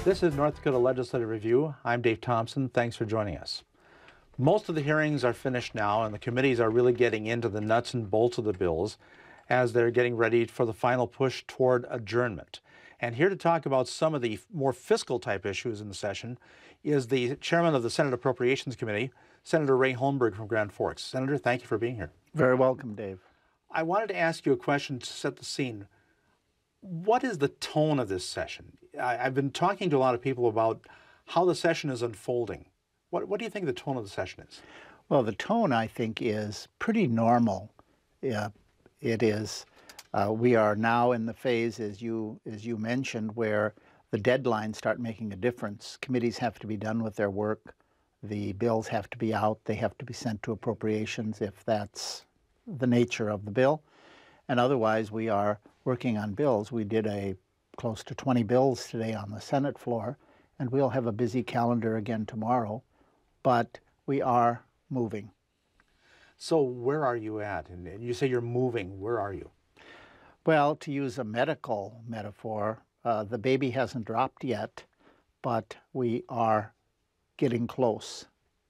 This is North Dakota Legislative Review. I'm Dave Thompson. Thanks for joining us. Most of the hearings are finished now, and the committees are really getting into the nuts and bolts of the bills as they're getting ready for the final push toward adjournment. And here to talk about some of the more fiscal type issues in the session is the chairman of the Senate Appropriations Committee, Senator Ray Holmberg from Grand Forks. Senator, thank you for being here. Very welcome, Dave. I wanted to ask you a question to set the scene. What is the tone of this session? I've been talking to a lot of people about how the session is unfolding. What do you think the tone of the session is? Well, the tone, I think, is pretty normal. It is. We are now in the phase, as you mentioned, where the deadlines start making a difference. Committees have to be done with their work. The bills have to be out. They have to be sent to appropriations if that's the nature of the bill. And otherwise, we are working on bills. We did close to 20 bills today on the Senate floor, and we'll have a busy calendar again tomorrow, but we are moving. So where are you at? And you say you're moving. Where are you? Well, to use a medical metaphor, the baby hasn't dropped yet, but we are getting close.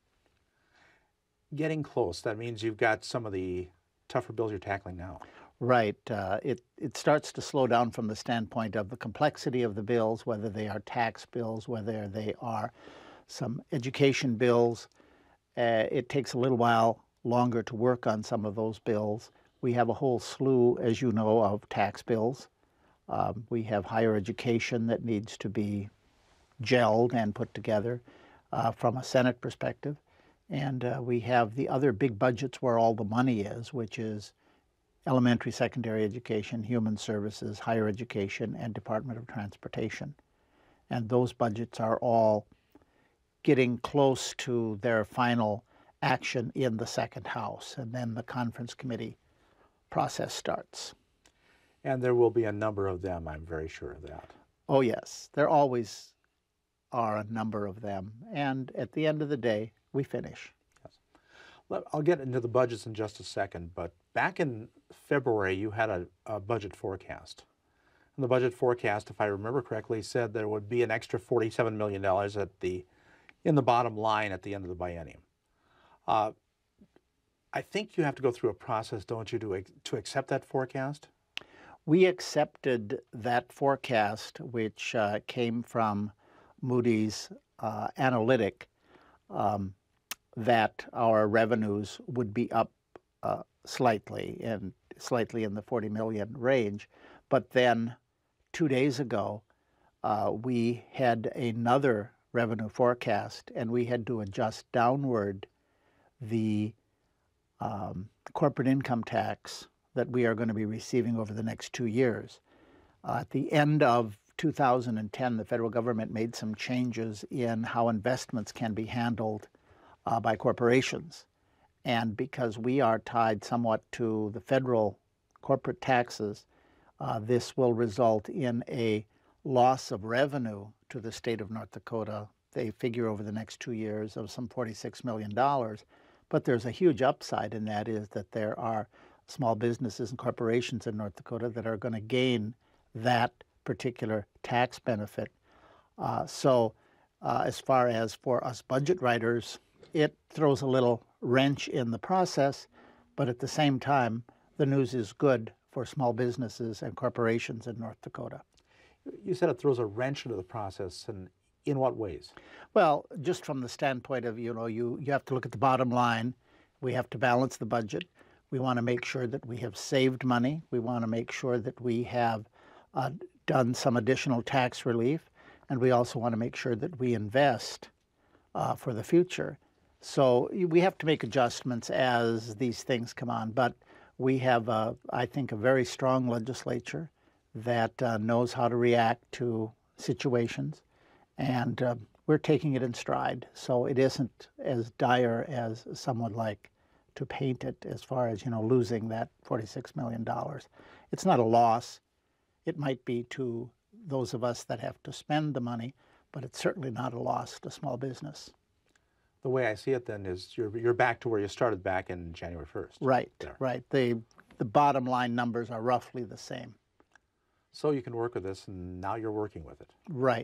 Getting close. That means you've got some of the tougher bills you're tackling now. Right. It starts to slow down from the standpoint of the complexity of the bills, whether they are tax bills, whether they are some education bills. It takes a little while longer to work on some of those bills. We have a whole slew, as you know, of tax bills. We have higher education that needs to be gelled and put together from a Senate perspective. And we have the other big budgets where all the money is, which is elementary, secondary education, human services, higher education, and Department of Transportation. And those budgets are all getting close to their final action in the second house, and then the conference committee process starts. And there will be a number of them, I'm very sure of that. Oh yes, there always are a number of them, and at the end of the day, we finish. Yes. I'll get into the budgets in just a second, but back in February, you had a budget forecast. And the budget forecast, if I remember correctly, said there would be an extra $47 million in the bottom line at the end of the biennium. I think you have to go through a process, don't you, to accept that forecast? We accepted that forecast, which came from Moody's Analytic, that our revenues would be up slightly in the 40 million range. But then 2 days ago, we had another revenue forecast, and we had to adjust downward the corporate income tax that we are going to be receiving over the next 2 years. At the end of 2010, the federal government made some changes in how investments can be handled by corporations. And because we are tied somewhat to the federal corporate taxes, this will result in a loss of revenue to the state of North Dakota. They figure over the next 2 years of some $46 million. But there's a huge upside, and that is that there are small businesses and corporations in North Dakota that are going to gain that particular tax benefit. So as far as for us budget writers, it throws a little wrench in the process, but at the same time, the news is good for small businesses and corporations in North Dakota. You said it throws a wrench into the process, and in what ways? Well, just from the standpoint of, you have to look at the bottom line. We have to balance the budget. We want to make sure that we have saved money. We want to make sure that we have done some additional tax relief, and we also want to make sure that we invest for the future. So we have to make adjustments as these things come on, but we have, I think, a very strong legislature that knows how to react to situations, and we're taking it in stride. So it isn't as dire as some would like to paint it as far as, losing that $46 million. It's not a loss. It might be to those of us that have to spend the money, but it's certainly not a loss to small business. The way I see it then is you're back to where you started back in January 1st. Right, right. The bottom line numbers are roughly the same. So you can work with this, and now you're working with it. Right,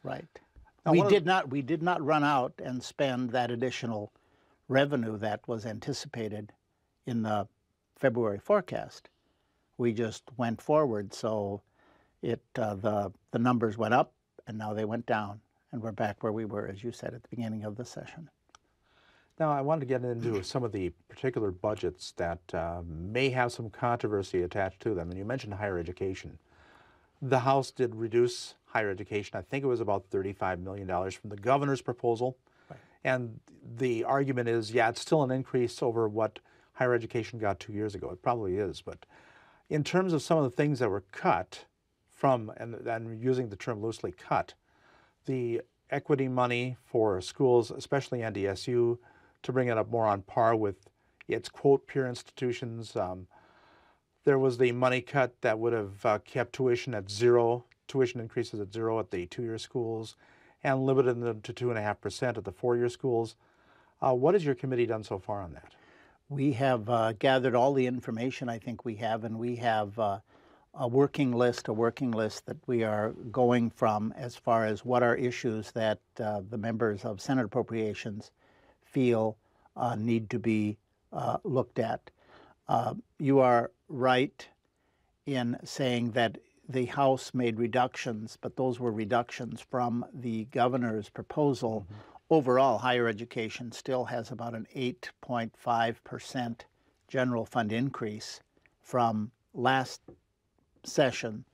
Right. Now, We did not run out and spend that additional revenue that was anticipated in the February forecast. We just went forward, so the numbers went up and now they went down, and we're back where we were, as you said at the beginning of the session. Now, I wanted to get into some of the particular budgets that may have some controversy attached to them. And you mentioned higher education. The House did reduce higher education. I think it was about $35 million from the governor's proposal. Right. And the argument is, yeah, it's still an increase over what higher education got 2 years ago. It probably is. But in terms of some of the things that were cut from, and using the term loosely, cut, the equity money for schools, especially NDSU, to bring it up more on par with its, quote, peer institutions. There was the money cut that would have kept tuition at zero, tuition increases at zero at the two-year schools, and limited them to 2.5% at the four-year schools. What has your committee done so far on that? We have gathered all the information I think we have, and we have a working list that we are going from as far as what are issues that the members of Senate Appropriations feel need to be looked at. You are right in saying that the House made reductions, but those were reductions from the governor's proposal. Mm-hmm. Overall, higher education still has about an 8.5% general fund increase from last session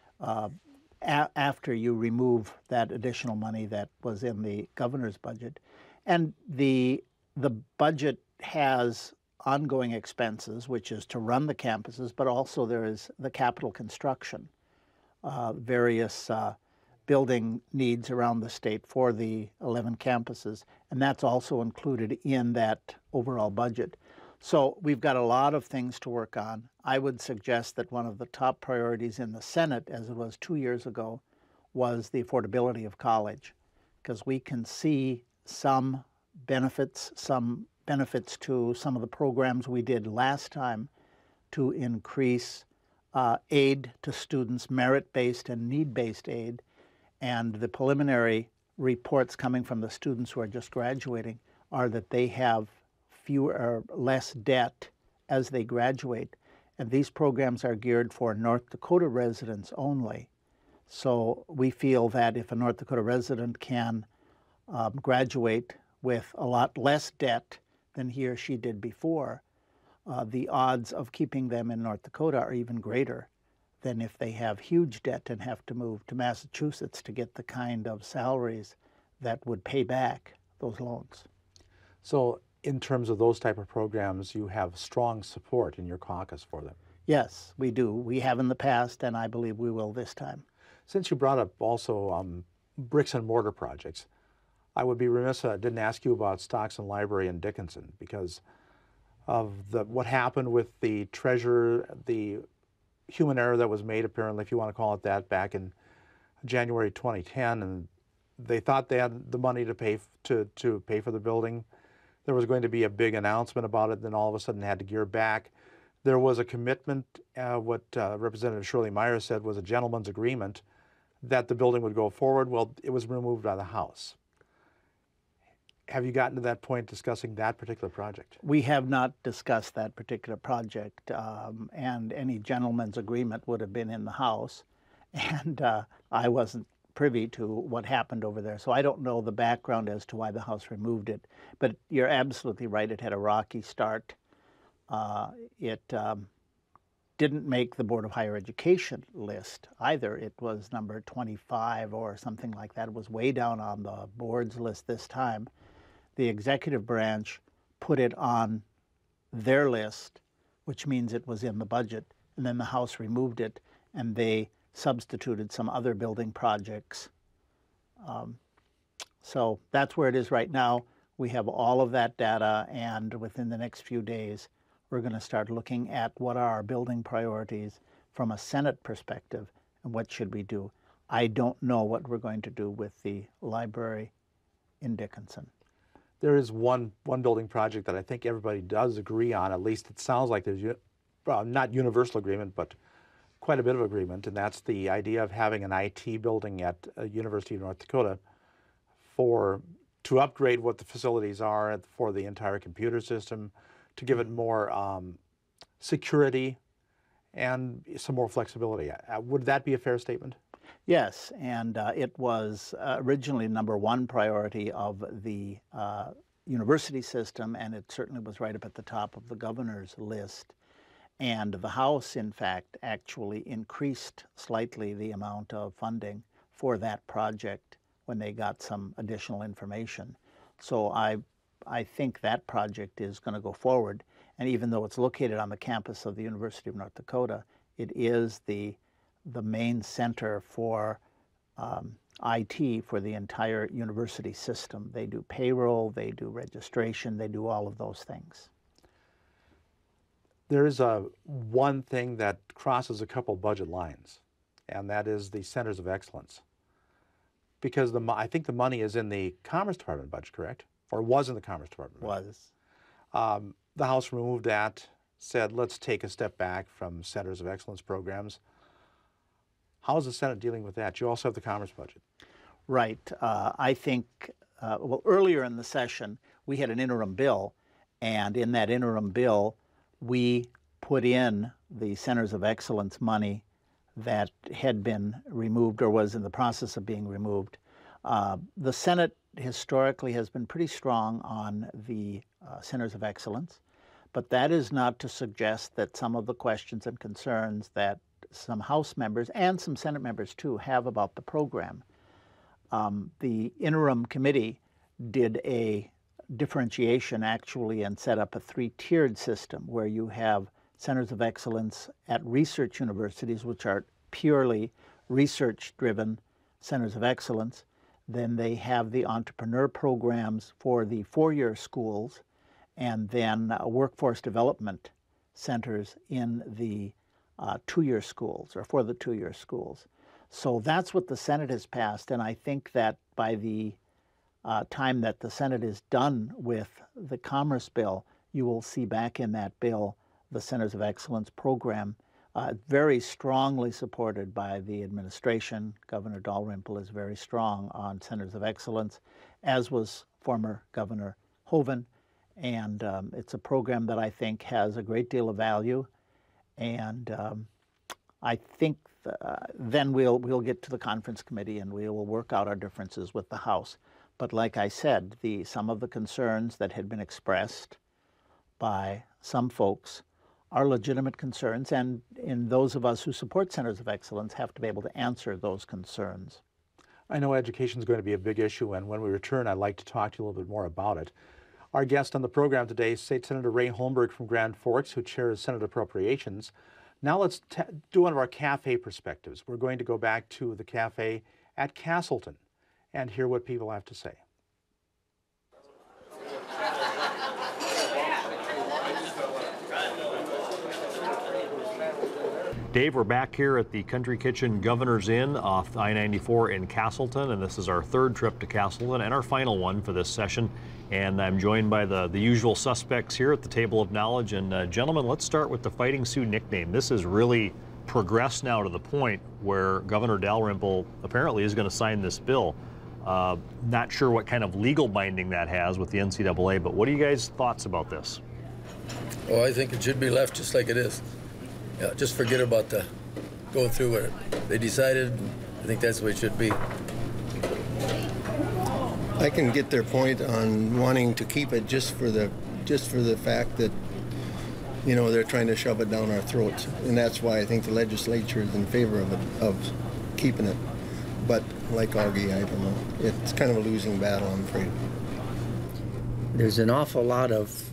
after you remove that additional money that was in the governor's budget. And the budget has ongoing expenses, which is to run the campuses, but also there is the capital construction, various building needs around the state for the 11 campuses, and that's also included in that overall budget. So we've got a lot of things to work on. I would suggest that one of the top priorities in the Senate, as it was 2 years ago, was the affordability of college, because we can see some benefits to some of the programs we did last time to increase aid to students, merit-based and need-based aid. And the preliminary reports coming from the students who are just graduating are that they have less debt as they graduate. And these programs are geared for North Dakota residents only. So we feel that if a North Dakota resident can graduate with a lot less debt than he or she did before, the odds of keeping them in North Dakota are even greater than if they have huge debt and have to move to Massachusetts to get the kind of salaries that would pay back those loans. So in terms of those type of programs, you have strong support in your caucus for them? Yes, we do. We have in the past, and I believe we will this time. Since you brought up also bricks and mortar projects, I would be remiss if I didn't ask you about Stockton Library in Dickinson, because of what happened with the treasurer, the human error that was made, apparently, if you want to call it that, back in January 2010, and they thought they had the money to pay for the building. There was going to be a big announcement about it, then all of a sudden had to gear back. There was a commitment, what Representative Shirley Meyer said was a gentleman's agreement, that the building would go forward. Well, it was removed by the House. Have you gotten to that point discussing that particular project? We have not discussed that particular project, and any gentleman's agreement would have been in the House, and I wasn't privy to what happened over there, so I don't know the background as to why the House removed it. But you're absolutely right, it had a rocky start. It didn't make the Board of Higher Education list either. It was number 25 or something like that. It was way down on the board's list this time. The executive branch put it on their list, which means it was in the budget, and then the House removed it, and they substituted some other building projects. So that's where it is right now. We have all of that data, and within the next few days, we're going to start looking at what are our building priorities from a Senate perspective, and what should we do. I don't know what we're going to do with the library in Dickinson. There is one building project that I think everybody does agree on. At least it sounds like there's not universal agreement, but quite a bit of agreement, and that's the idea of having an IT building at University of North Dakota to upgrade what the facilities are for the entire computer system, to give it more security and some more flexibility. Would that be a fair statement? Yes, and it was originally #1 priority of the university system, and it certainly was right up at the top of the governor's list. And the House, in fact, actually increased slightly the amount of funding for that project when they got some additional information. So I think that project is going to go forward. And even though it's located on the campus of the University of North Dakota, it is the main center for IT for the entire university system. They do payroll, they do registration, they do all of those things. There is one thing that crosses a couple budget lines, and that is the Centers of Excellence. Because I think the money is in the Commerce Department budget, correct? Or was in the Commerce Department budget? Was. The House removed that, said let's take a step back from Centers of Excellence programs. How is the Senate dealing with that? You also have the Commerce budget. Right. I think, well, earlier in the session, we had an interim bill, and in that interim bill, we put in the Centers of Excellence money that had been removed or was in the process of being removed. The Senate historically has been pretty strong on the Centers of Excellence, but that is not to suggest that some of the questions and concerns that some House members and some Senate members too have about the program. The interim committee did a differentiation actually and set up a 3-tiered system where you have Centers of Excellence at research universities, which are purely research-driven Centers of Excellence. Then they have the entrepreneur programs for the 4-year schools, and then workforce development centers in the 2-year schools, or for the 2-year schools. So that's what the Senate has passed, and I think that by the time that the Senate is done with the Commerce bill, you will see back in that bill the Centers of Excellence program, very strongly supported by the administration. Governor Dalrymple is very strong on Centers of Excellence, as was former Governor Hoeven, and it's a program that I think has a great deal of value, and I think then we'll get to the conference committee and we will work out our differences with the House. But like I said, some of the concerns that had been expressed by some folks are legitimate concerns, and in those of us who support Centers of Excellence have to be able to answer those concerns. I know education is going to be a big issue, and when we return, I'd like to talk to you a little bit more about it. Our guest on the program today is State Senator Ray Holmberg from Grand Forks, who chairs Senate Appropriations. Now let's do one of our Café Perspectives. We're going to go back to the cafe at Casselton and hear what people have to say. Dave, we're back here at the Country Kitchen Governor's Inn off I-94 in Casselton, and this is our 3rd trip to Casselton and our final one for this session. And I'm joined by the usual suspects here at the table of knowledge. And gentlemen, let's start with the Fighting Sioux nickname. This has really progressed now to the point where Governor Dalrymple apparently is going to sign this bill. Not sure what kind of legal binding that has with the NCAA, but what are you guys' thoughts about this? Oh, I think it should be left just like it is. Yeah, just forget about the going through with it. They decided, I think that's the way it should be. I can get their point on wanting to keep it just for the fact that, you know, they're trying to shove it down our throats, and that's why I think the legislature is in favor of keeping it. But like Augie, I don't know. It's kind of a losing battle, I'm afraid. There's an awful lot of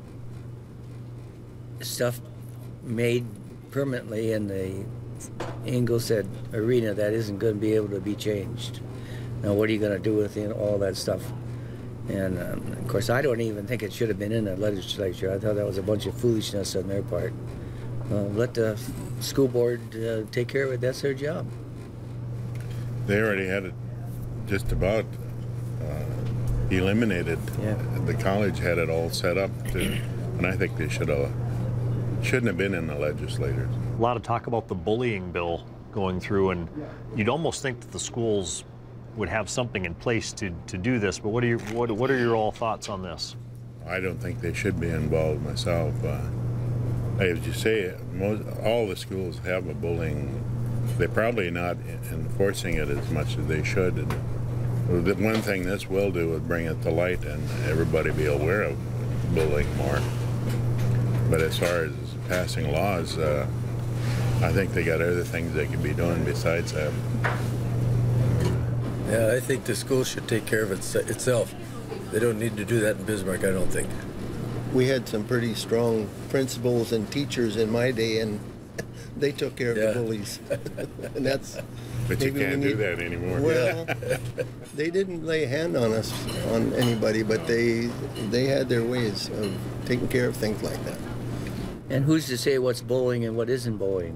stuff made permanently in the Ingleside arena that isn't going to be able to be changed. Now, what are you going to do with all that stuff? And of course, I don't even think it should have been in the legislature. I thought that was a bunch of foolishness on their part. Let the school board take care of it. That's their job. They already had it just about eliminated. Yeah. The college had it all set up, and I think they shouldn't have been in the legislators. A lot of talk about the bullying bill going through, and you'd almost think that the schools would have something in place to do this, but what are your all thoughts on this? I don't think they should be involved myself. As you say, all the schools have a bullying. They're probably not enforcing it as much as they should. And the one thing this will do is bring it to light and everybody be aware of bullying more. But as far as passing laws, I think they got other things they could be doing besides that. Yeah, I think the school should take care of itself. They don't need to do that in Bismarck, I don't think. We had some pretty strong principals and teachers in my day, and they took care of the bullies. And that's. But you can't do that anymore. Well, they didn't lay a hand on us, on anybody, but they had their ways of taking care of things like that. And who's to say what's bullying and what isn't bullying?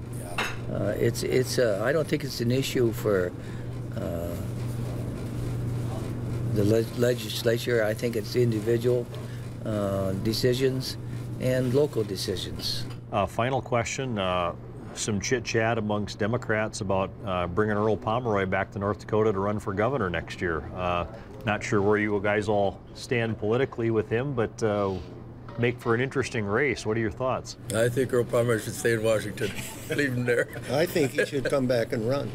I don't think it's an issue for the legislature. I think it's individual decisions and local decisions. Final question. Some chit-chat amongst Democrats about bringing Earl Pomeroy back to North Dakota to run for governor next year. Not sure where you guys all stand politically with him, but make for an interesting race. What are your thoughts? I think Earl Pomeroy should stay in Washington. Leave him there. I think he should come back and run.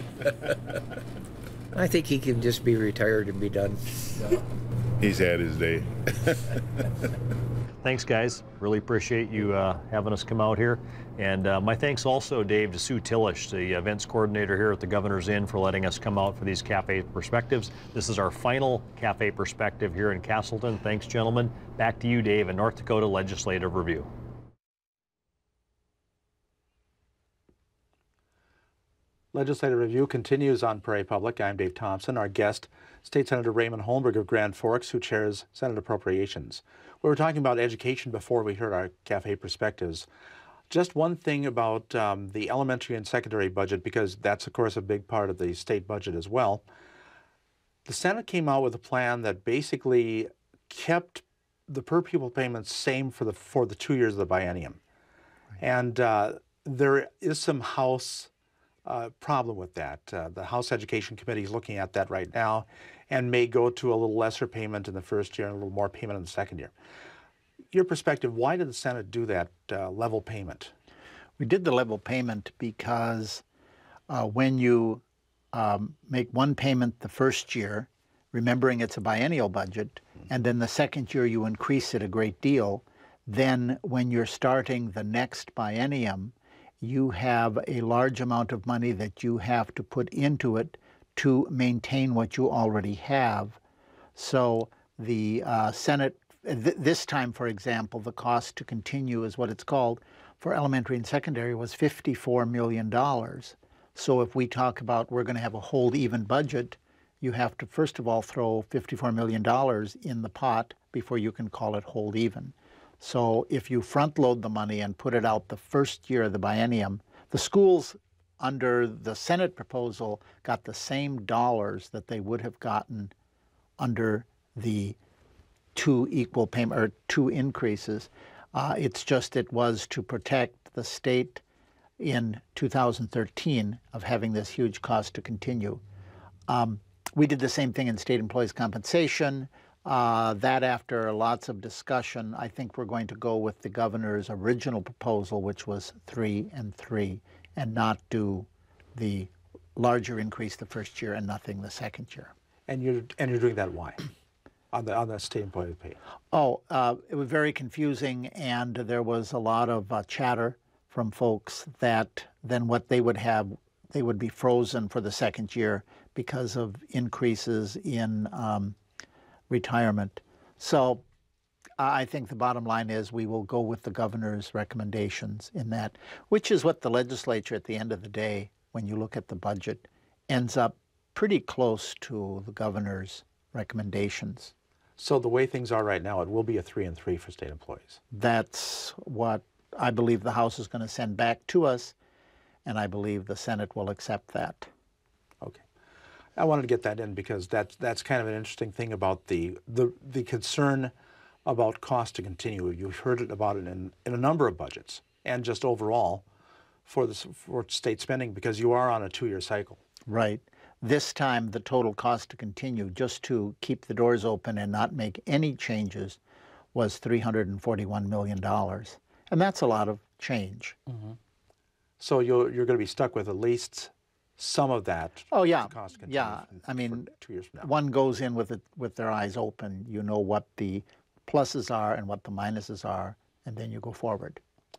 I think he can just be retired and be done. He's had his day. Thanks, guys. Really appreciate you having us come out here. And my thanks also, Dave, to Sue Tillish, the events coordinator here at the Governor's Inn, for letting us come out for these Café Perspectives. This is our final Café Perspective here in Casselton. Thanks, gentlemen. Back to you, Dave, in North Dakota Legislative Review. Legislative Review continues on Prairie Public. I'm Dave Thompson. Our guest, State Senator Raymon Holmberg of Grand Forks, who chairs Senate Appropriations. We were talking about education before we heard our Café Perspectives. Just one thing about the elementary and secondary budget, because that's, of course, a big part of the state budget as well. The Senate came out with a plan that basically kept the per-pupil payments same for the 2 years of the biennium. Right. And there is some House problem with that. The House Education Committee is looking at that right now and may go to a little lesser payment in the first year and a little more payment in the second year. Your perspective, why did the Senate do that level payment? We did the level payment because when you make one payment the first year, remembering it's a biennial budget, and then the second year you increase it a great deal, then when you're starting the next biennium, you have a large amount of money that you have to put into it to maintain what you already have. So the Senate, this time, for example, the cost to continue is what it's called for elementary and secondary was $54 million. So if we talk about we're going to have a hold even budget, you have to first of all throw $54 million in the pot before you can call it hold even. So if you front load the money and put it out the first year of the biennium, the schools under the Senate proposal got the same dollars that they would have gotten under the two equal payment or two increases. It's just it was to protect the state in 2013 of having this huge cost to continue. We did the same thing in state employees' compensation. That after lots of discussion, I think we're going to go with the governor's original proposal, which was 3 and 3, and not do the larger increase the first year and nothing the second year. And you're doing that why? On the state employee pay? Oh, it was very confusing, and there was a lot of chatter from folks that then what they would have, they would be frozen for the second year because of increases in retirement. So I think the bottom line is we will go with the governor's recommendations in that, which is what the legislature at the end of the day, when you look at the budget, ends up pretty close to the governor's recommendations. So the way things are right now, it will be a 3 and 3 for state employees. That's what I believe the House is going to send back to us, and I believe the Senate will accept that. Okay. I wanted to get that in because that's kind of an interesting thing about the concern about cost to continue. You've heard about it in a number of budgets and just overall for state spending because you are on a 2-year cycle. Right. This time, the total cost to continue, just to keep the doors open and not make any changes, was $341 million. And that's a lot of change. So you're going to be stuck with at least some of that. Oh, yeah. Cost to continue Yeah. I mean, 2 years from now. one goes in with their eyes open. You know what the pluses are and what the minuses are, and then you go forward.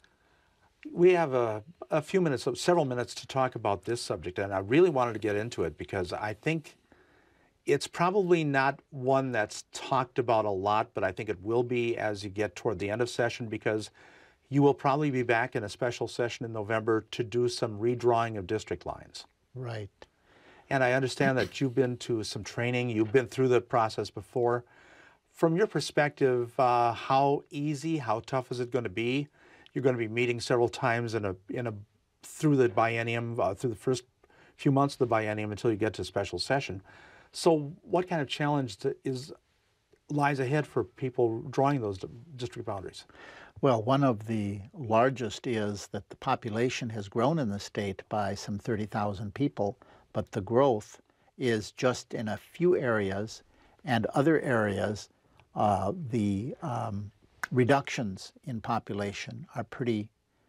We have a few minutes, several minutes to talk about this subject, and I really wanted to get into it because I think it's probably not one that's talked about a lot, but I think it will be as you get toward the end of session because you will probably be back in a special session in November to do some redrawing of district lines. Right. And I understand that you've been to some training, you've been through the process before. From your perspective, how easy, how tough is it going to be? You're going to be meeting several times through the biennium, through the first few months of the biennium until you get to special session. So what kind of challenge lies ahead for people drawing those district boundaries? Well, one of the largest is that the population has grown in the state by some 30,000 people, but the growth is just in a few areas, and other areas, the reductions in population are pretty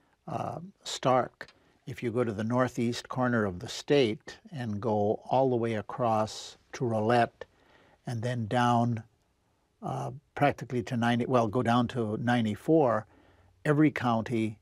stark. If you go to the northeast corner of the state and go all the way across to Rolette and then down practically to go down to 94, every county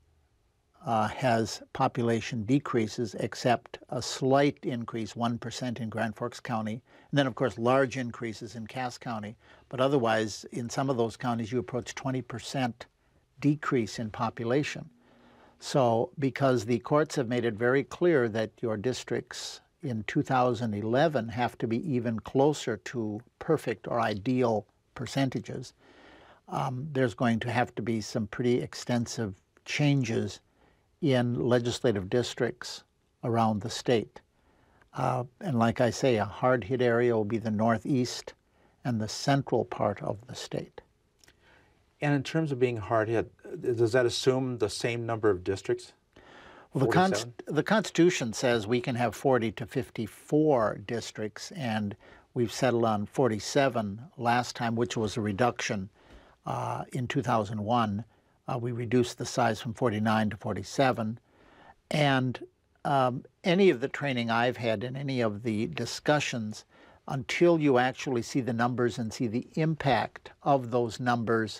has population decreases except a slight increase, 1% in Grand Forks County, and then of course large increases in Cass County. But otherwise, in some of those counties, you approach 20% decrease in population. So because the courts have made it very clear that your districts in 2011 have to be even closer to perfect or ideal percentages, there's going to have to be some pretty extensive changes in legislative districts around the state. And like I say, a hard-hit area will be the northeast and the central part of the state. And in terms of being hard-hit, does that assume the same number of districts? Well, the Constitution says we can have 40 to 54 districts, and we've settled on 47 last time, which was a reduction in 2001. We reduced the size from 49 to 47. And any of the training I've had in any of the discussions, until you actually see the numbers and see the impact of those numbers,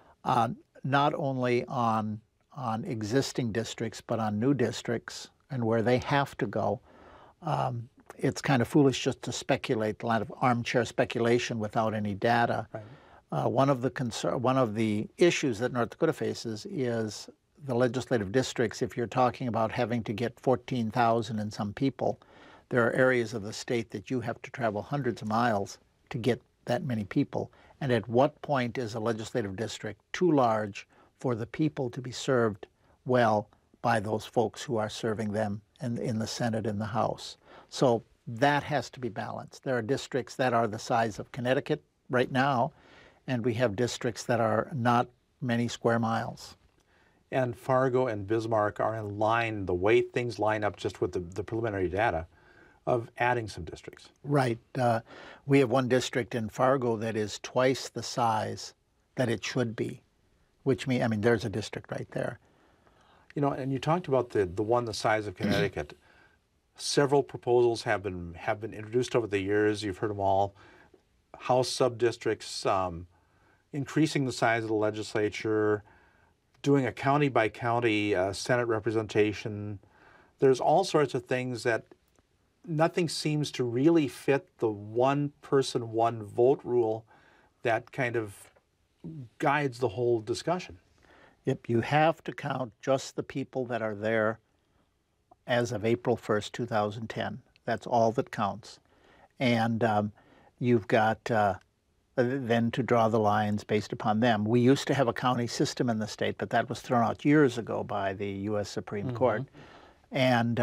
not only on existing districts, but on new districts and where they have to go, it's kind of foolish just to speculate, a lot of armchair speculation without any data. Right. One of the issues that North Dakota faces is the legislative districts. If you're talking about having to get 14,000 and some people, there are areas of the state that you have to travel hundreds of miles to get that many people. And at what point is a legislative district too large for the people to be served well by those folks who are serving them in the Senate and the House? So that has to be balanced. There are districts that are the size of Connecticut right now, and we have districts that are not many square miles. And Fargo and Bismarck are in line, the way things line up just with the preliminary data, of adding some districts. Right. We have one district in Fargo that is twice the size that it should be, which means, I mean, there's a district right there. You know, and you talked about the one the size of Connecticut. Several proposals have been introduced over the years. You've heard them all. House sub-districts, increasing the size of the legislature, doing a county-by-county Senate representation. There's all sorts of things that nothing seems to really fit the one person, one vote rule that kind of guides the whole discussion. Yep, you have to count just the people that are there as of April 1st, 2010. That's all that counts. And you've got then to draw the lines based upon them. We used to have a county system in the state, but that was thrown out years ago by the U.S. Supreme Court. And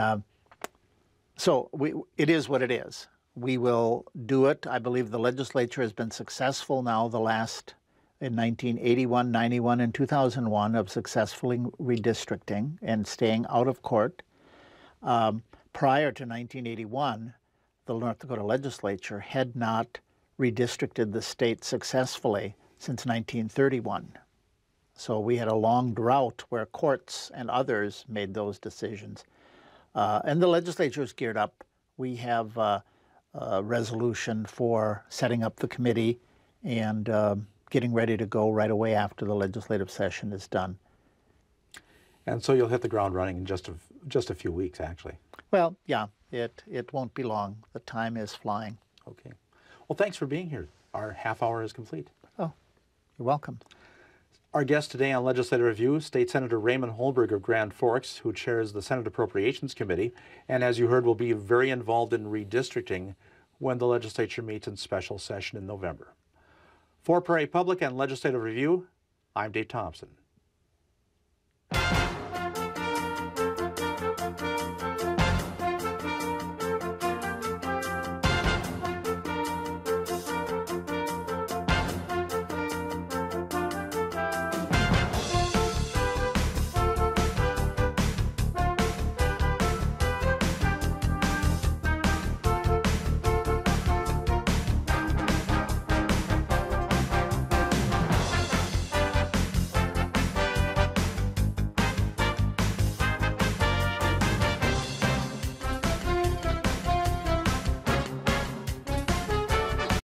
so it is what it is. We will do it. I believe the legislature has been successful now the last in 1981, 91, and 2001 of successfully redistricting and staying out of court. Prior to 1981, the North Dakota Legislature had not redistricted the state successfully since 1931. So we had a long drought where courts and others made those decisions. And the legislature is geared up. We have a resolution for setting up the committee and getting ready to go right away after the legislative session is done. And so you'll hit the ground running in just a few weeks, actually. Well, yeah, it won't be long. The time is flying. Okay. Well, thanks for being here. Our half hour is complete. Oh, you're welcome. Our guest today on Legislative Review, State Senator Raymon Holmberg of Grand Forks, who chairs the Senate Appropriations Committee, and as you heard, will be very involved in redistricting when the legislature meets in special session in November. For Prairie Public and Legislative Review, I'm Dave Thompson.